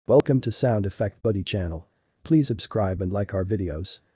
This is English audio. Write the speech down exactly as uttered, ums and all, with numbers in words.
Welcome to Sound Effect Buddy channel. Please subscribe and like our videos.